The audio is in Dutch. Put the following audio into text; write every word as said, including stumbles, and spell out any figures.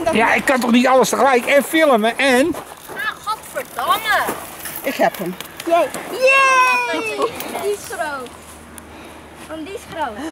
dat... Ja, ik kan toch niet alles tegelijk en filmen en... Ah, godverdamme. Ik heb hem. Yay! Die is groot. Want die is groot.